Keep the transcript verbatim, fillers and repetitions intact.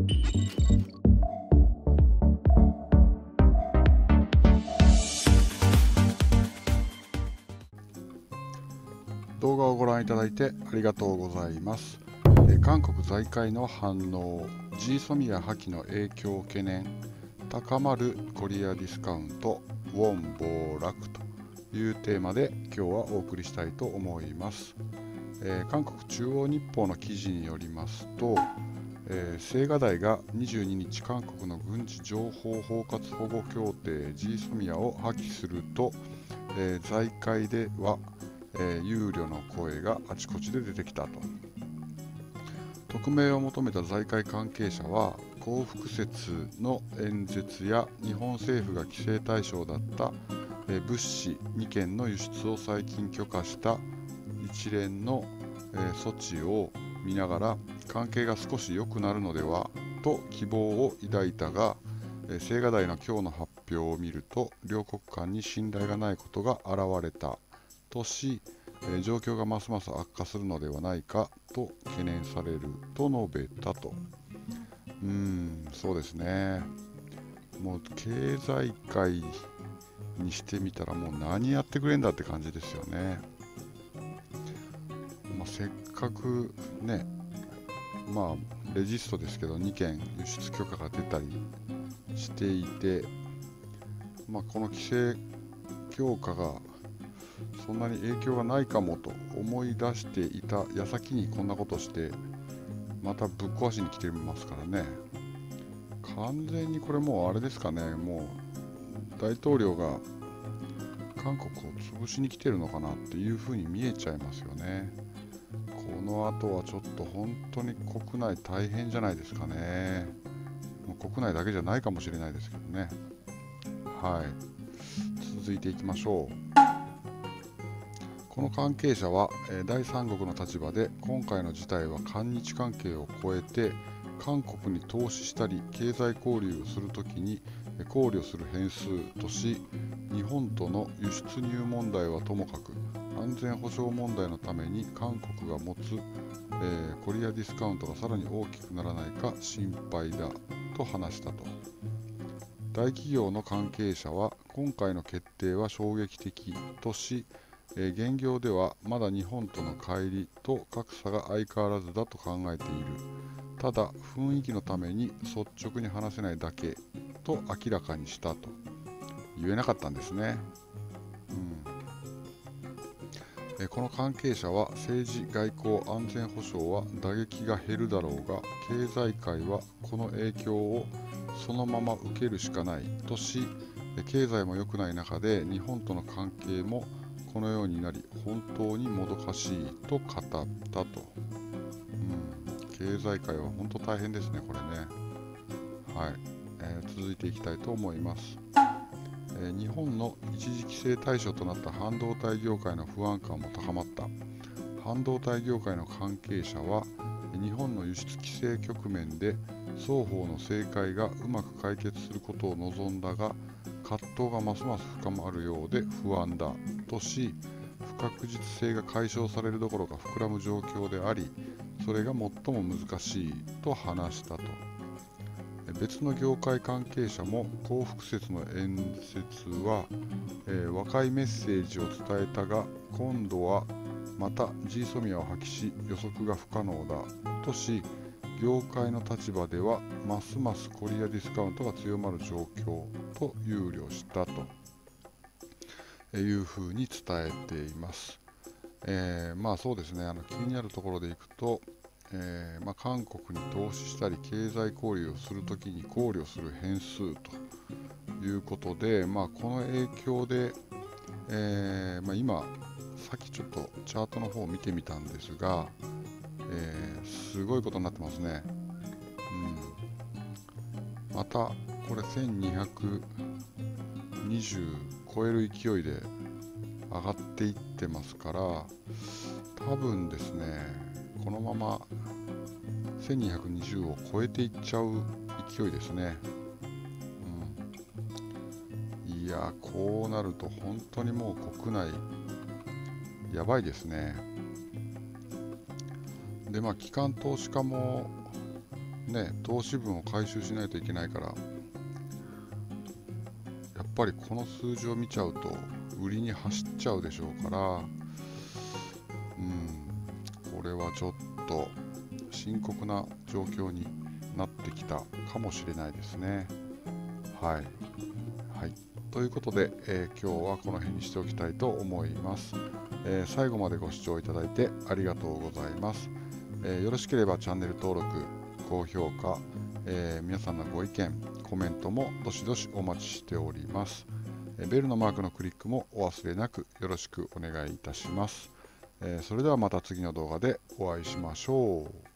動画をご覧いただいてありがとうございます。え韓国財界の反応、ジーソミア破棄の影響懸念、高まるコリアディスカウント、ウォン暴落というテーマで今日はお送りしたいと思います。えー、韓国中央日報の記事によりますと、えー、青瓦台がにじゅうににち韓国の軍事情報包括保護協定 ジーソミアを破棄すると、えー、財界ではえー、憂慮の声があちこちで出てきたと。匿名を求めた財界関係者は、光復節の演説や日本政府が規制対象だった、えー、物資にけんの輸出を最近許可した一連の、えー、措置を見ながら、関係が少し良くなるのではと希望を抱いたが、えー、青瓦台の今日の発表を見ると、両国間に信頼がないことが現れたとし、えー、状況がますます悪化するのではないかと懸念されると述べたと。うーん、そうですね。もう経済界にしてみたらもう何やってくれんだって感じですよね。まあ、せっかくね、まあレジストですけどにけん輸出許可が出たりしていて、まあ、この規制強化がそんなに影響がないかもと思い出していた矢先にこんなことしてまたぶっ壊しに来てますからね。完全にこれもうあれですかね、もう大統領が韓国を潰しに来てるのかなっていうふうに見えちゃいますよね。この後はちょっと本当に国内大変じゃないですかね。もう国内だけじゃないかもしれないですけどね。はい、続いていきましょう。この関係者は、えー、第三国の立場で今回の事態は韓日関係を超えて韓国に投資したり経済交流をするときに考慮する変数とし、日本との輸出入問題はともかく安全保障問題のために韓国が持つ、えー、コリアディスカウントがさらに大きくならないか心配だと話したと。大企業の関係者は今回の決定は衝撃的とし、えー、現業ではまだ日本との乖離と格差が相変わらずだと考えている。ただ雰囲気のために率直に話せないだけと明らかにしたと。言えなかったんですね。うんえー、この関係者は政治、外交、安全保障は打撃が減るだろうが、経済界はこの影響をそのまま受けるしかないとし、経済も良くない中で日本との関係もこのようになり本当にもどかしいと語ったと。うん、経済界は本当大変ですね、これね。はい、えー、続いていきたいと思います。えー、日本の一時規制対象となった半導体業界の不安感も高まった。半導体業界の関係者は、日本の輸出規制局面で双方の正解がうまく解決することを望んだが、葛藤がますます深まるようで不安だとし、不確実性が解消されるどころか膨らむ状況であり、それが最も難しいと話したと。別の業界関係者も光復節の演説は、えー、和解メッセージを伝えたが、今度はまた ジーソミアを破棄し予測が不可能だとし、業界の立場ではますますコリアディスカウントが強まる状況と憂慮したというふうに伝えています。えー、まあそうですね、あの気になるところでいくと、えーまあ、韓国に投資したり経済交流をするときに考慮する変数ということで、まあ、この影響で、えーまあ、今さっきちょっとチャートの方を見てみたんですが、えー、すごいことになってますね。うん、またこれせんにひゃくにじゅう超える勢いで上がっていってますから、多分ですね、このまませんにひゃくにじゅうを超えていっちゃう勢いですね。うん、いや、こうなると本当にもう国内やばいですね。で、まあ機関投資家もね、投資分を回収しないといけないから、やっぱりこの数字を見ちゃうと売りに走っちゃうでしょうから、うん、これはちょっと深刻な状況になってきたかもしれないですね。はい、はい、ということで、えー、今日はこの辺にしておきたいと思います。えー、最後までご視聴いただいてありがとうございます。えー、よろしければチャンネル登録、高評価、えー、皆さんのご意見、コメントもどしどしお待ちしております。えー、ベルのマークのクリックもお忘れなくよろしくお願いいたします。えー、それではまた次の動画でお会いしましょう。